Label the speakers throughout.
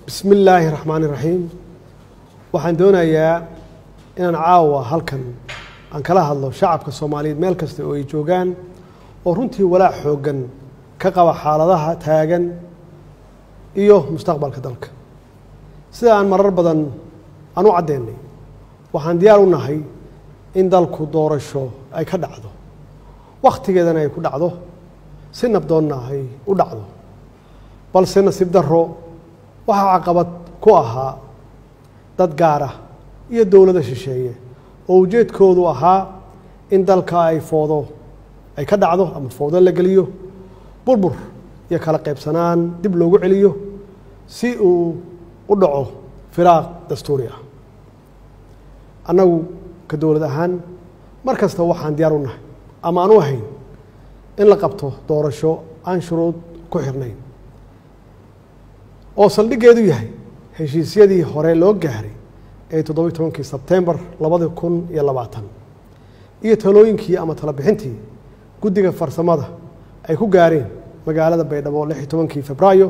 Speaker 1: بسم الله الرحمن الرحيم waxaan doonayaa inaan caawa halkan aan kala hadlo shacabka Soomaaliyeed meel kasta oo ay joogaan oo runtii walaac xoogan ka qaba xaaladaha taagan iyo mustaqbalka dalka sida aan marar badan aan u cadeynay waxaan diyaar u nahay in dalku doorasho ay ka dhacdo waqtigeedana ay ku dhacdo si nabdoonna ay u dhacdo balse nasiib darro waxa caqabad ku ahaa dad gaar ah iyo dawladda shisheeye oo ujeedkoodu ahaa in dalka ay foodo ay ka dhacdo ama foodo la geliyo burbur iyo kala qaybsanaan dib loogu celiyo si uu u dhaco firaaq dastuuri ah annagu ka dawlad ahaan markasta waxaan diyaar u nahay ama aan u ahayn in la qabto doorasho aan shuruud ku xirnayn oo saldhigeedu yahay heshiisyadii hore loo gaaray ee 17 Sebtembar 2020 iyo talooyinkii ama talo bixintii guddiga farsamada ay ku gaareen magaalada Baydhabo 16 Febraayo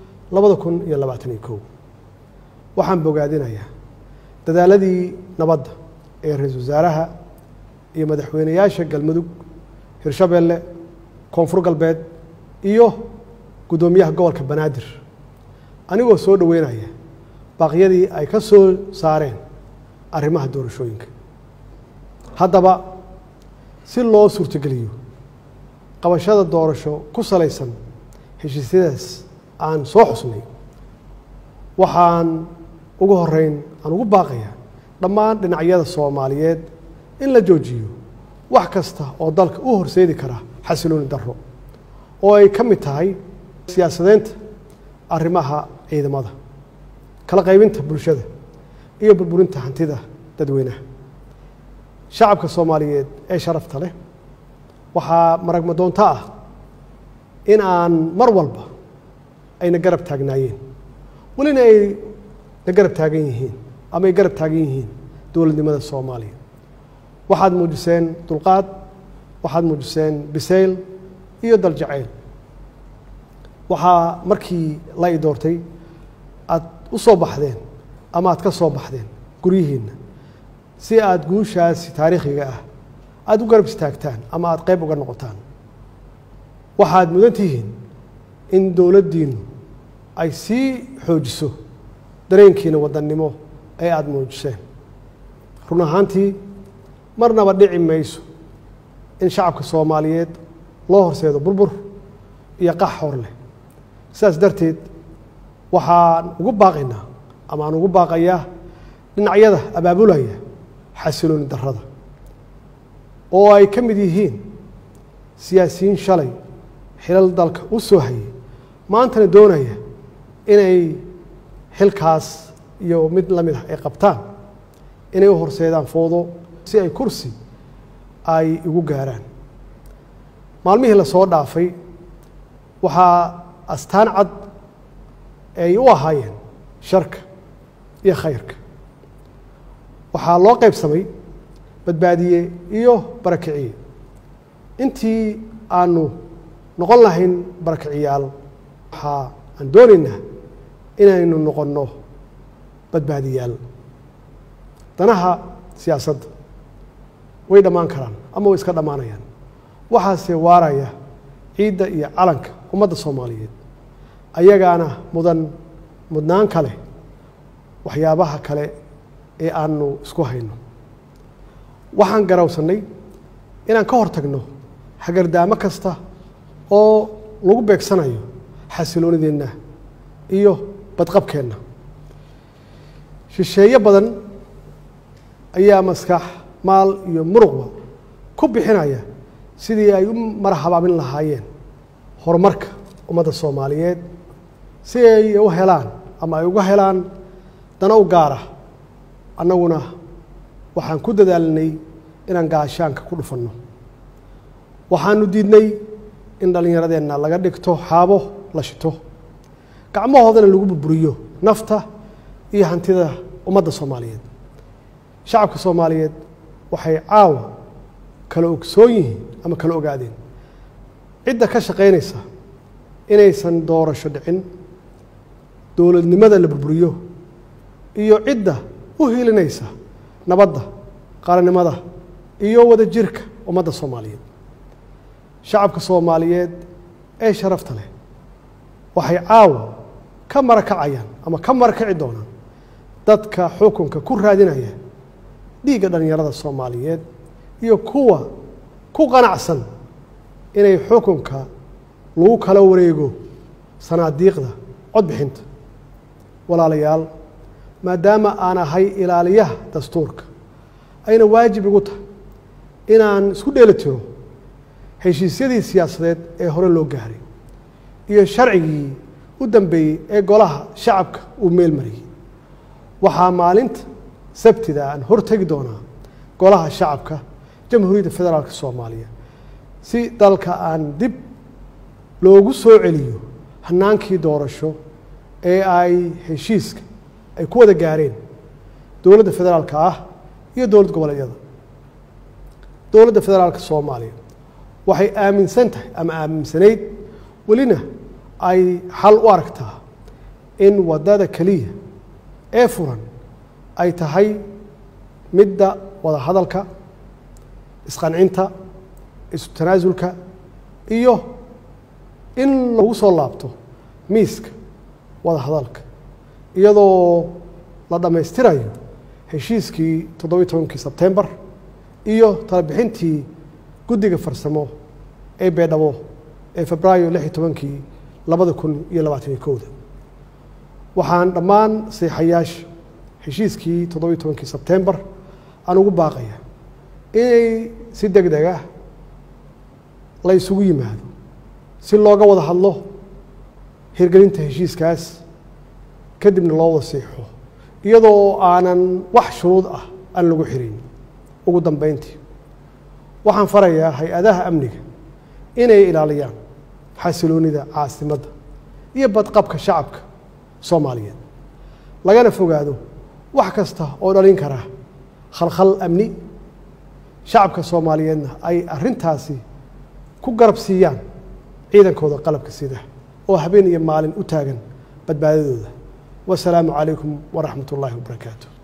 Speaker 1: 2021 waxaan bogaadinayaa dadaaladii nabadda ee ra'iisul wasaaraha iyo madaxweynayaasha Galmudug Hirshabelle Koonfur Galbeed iyo gudoomiyaha gobolka Banaadir anigoo soo dhaweynaya baaqyadii ay ka soo saareen arrimaha doorashooyinka haddaba si loo suurtageliyo qabashada doorasho ku salaysan heshiisyadaas aan soo xusnay waxaan ugu horeyn aan ugu baaqayaa dhammaan dhinacyada Soomaaliyeed in la joojiyo wax kasta oo dalka u horseedi kara xasilooni darro oo ay ka mid tahay siyaasadeynta arrimaha ciidamada kala qaybinta bulshada iyo burburinta hantida dadweynaha shacabka Soomaaliyeed ee sharafta leh waxaa maragma doonta ah in aan mar walba ayna garab taagnaayeen walina ay garab taagan yihiin ama ay garab taagan yihiin dawladnimada Soomaaliya waxaad muujiseen dulqaad waxaad muujiseen bisayl iyo dal jacayl waxaa markii la doortay aad u soo baxdeen ama aad ka soo baxdeen guryihiina si aad guushaasi taariikhiga ah aad u garab istaagtaan ama aad qayb uga noqotaan waxaad mudan tihiin in dawladdiinu ay sii xoojiso dareenkiina wadannimo ee aad muujiseen run ahaantii marnaba dhici mayso in shacabka Soomaaliyeed loo horseedo burbur iyo qax hor leh sidaas darteed waxaan ugu baaqaynaa ama aan ugu baaqayaa dhinacyada abaabulaya xasilooni darrada oo ay ka mid yihiin siyaasiyiin shalay xilal dalka u soo hayay maantana doonaya inay xilkaas iyo mid la mid ah ay qabtaan inay u horseedaan foodo si ay kursi ay ugu gaaraan maalmihii la soo dhaafay waxaa astaan cad ay u ahaayeen sharka iyo khayrka waxaa loo qaybsamay badbaadiye iyo barakiciye intii aanu noqon lahayn barakiciyaal waxaa aan doonaynaa inaynu noqonno badbaadiyaal danaha siyaasadda way dhammaan karaan ama way iska dhammaanayaan waxaase waaraya ciidda iyo calanka ummadda Soomaaliyeed ayagaana mudnaan kale waxyaabaha kale ee aanu isku hayno waxaan garawsanay inaan ka hortagno hagardaamo kasta oo lagu beegsanayo xasiloonideenna iyo badqabkeenna shisheeye badan ayaa maskax maal iyo muruqba ku bixinaya sidii ay u marhabaabin lahaayeen horumarka ummadda Soomaaliyeed si ay u helaan ama ay uga helaan dana u gaar ah annaguna waxaan ku dadaalnay inaan gaashaanka ku dhufanno waxaanu diidnay in dhallinyaradeenna laga dhigto xaabo la shito gacmahoodana lagu burburiyo nafta iyo hantida ummadda Soomaaliyeed shacabka Soomaaliyeed waxay caawa kala ogsoon yihiin ama kala ogaadeen cidda ka shaqeynaysa inaysan doorasho dhicin dowladnimada la burburiyo iyo cidda u hiilinaysa nabadda qaranimada iyo wadajirka ummadda Soomaaliyeed shacabka Soomaaliyeed ee sharafta leh waxay caawa ka marakacayaan ama ka marakaci doonaan dadka xukunka ku raadinaya dhiigga dhalinyarada Soomaaliyeed iyo kuwa ku qanacsan inay xukunka lagu kala wareego sanaadiiqda codbixinta walaalayaal maadaama aan ahay ilaaliyaha dastuurka ayna waajib igu tahay inaan isku dheelitiro heshiisyadii siyaasadeed ee hore loo gaaray iyo sharcigii u dambeeyey ee golaha shacabka uu meel mariyey waxaa maalinta sabtida aan hortagi doonaa golaha shacabka jamhuuriyadda federaalka Soomaaliya si dalka aan dib loogu soo celiyo hanaankii doorasho ee ay heshiiska ay ku wada gaareen dowladda federaalka ah iyo dowlad goboleedyada dowladda federaalka Soomaaliya waxay aaminsan tahay ama aaminsanayd welina ay xal u aragtaa in wadada kaliya ee furan ay tahay midda wada hadalka isqancinta isu tanaasulka iyo in lagu soo laabto miiska wada hadalka iyadoo la dhammaystirayo heshiiskii 17 Sebtembar iyo talabixintii guddiga farsamo ee Beedhabo ee Febraayo 16 2021 waxaan dhammaan saxiixayaasha heshiiskii 17 Sebtembar aan ugu baaqaya inay si degdeg ah la isugu yimaado si looga wada hadlo hirgelinta heshiiskaas kadibna loo wada saxiixo iyadoo aanan wax shuruud ah aan lagu xirin ugu dambeyntii waxaan farayaa hay-adaha amniga inay ilaaliyaan xasiloonida caasimadda iyo badqabka shacabka Soomaaliyeed lagana fogaado wax kasta oo dhalin kara khalkhal amni shacabka Soomaaliyeedna ay arrintaasi ku garab siiyaan ciidankooda qalabka sida oo habeen iyo maalin u taagan badbaadadooda wassalaamu calaykum waraxmatullaahi wabarakaatuh